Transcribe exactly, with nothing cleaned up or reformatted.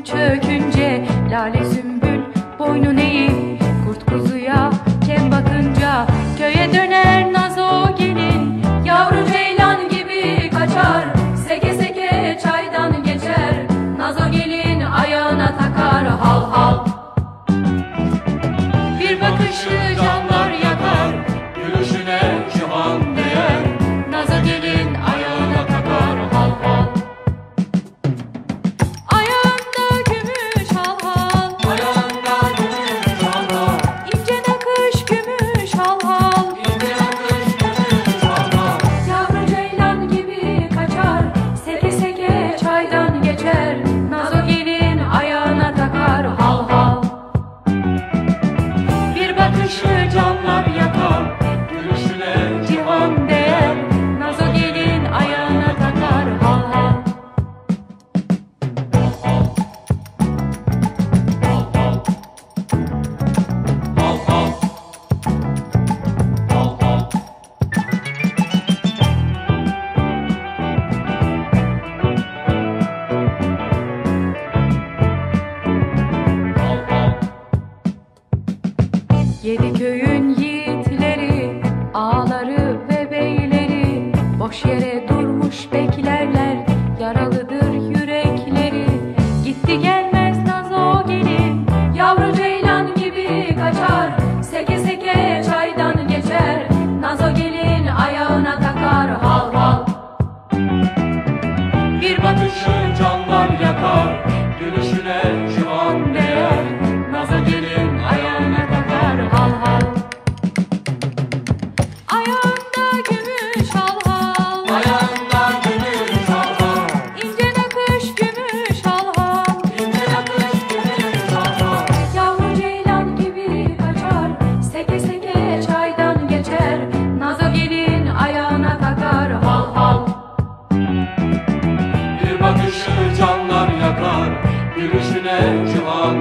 çökünce, lale sümbül boynun eğip kurt kuzuya kem bakınca, köye döner nazo gelin, yavru ceylan gibi kaçar, seke seke çaydan geçer, nazo gelin ayağına takar hal hal. Bir bakışı canlar yakar, gülüşüne cihan değer, nazo gelin ayağına takar hal hal. Ayağında gümüş hal hal, Ayağında gümüş hal hal, ince nakış gümüş hal hal, ince nakış gümüş hal hal. yavru ceylan gibi kaçar, seke seke çaydan geçer, nazo gelin ayağına takar hal hal. Bir bakışı canlar yakar, Gülüşüne cihan değer, nazo gelin ayağına takar hal hal. hal hal, hal hal. Hal hal. Yedi köyün yiğitleri, ağaları ve beyleri, boş yere durmuş beklerler, yaralıdır yürekleri. Gitti gelmez nazo gelin, yavru ceylan gibi kaçar, seke seke çaydan geçer, nazo gelin ayağına takar hal hal. Bir bakışı Bakışı canlar yakar, gülüşüne cihan değer, nazo gelin ayağına takar hal hal. Ayağında gümüş hal hal, Ayağında gümüş hal hal, ince nakış gümüş hal hal, ince nakış gümüş hal hal. yavru ceylan gibi kaçar, seke seke çaydan geçer, nazo gelin ayağına takar hal hal. Bir bakışı canlar yakar, gülüşüne cihan